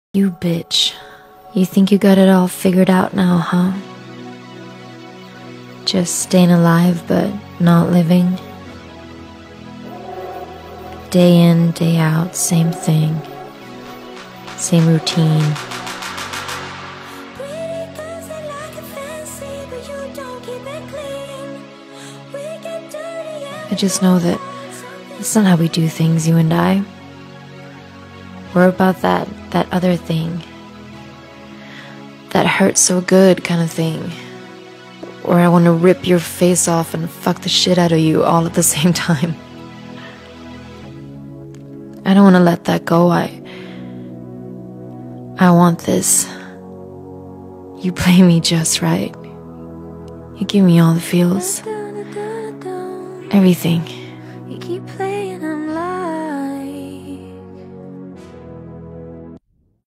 You bitch. You think you got it all figured out now, huh? Just staying alive but not living. Day in, day out, same thing. Same routine. I just know that that's not how we do things, you and I. We're about that other thing. That hurts so good kind of thing. Where I want to rip your face off and fuck the shit out of you all at the same time. I don't want to let that go. I want this. You play me just right. You give me all the feels. Everything.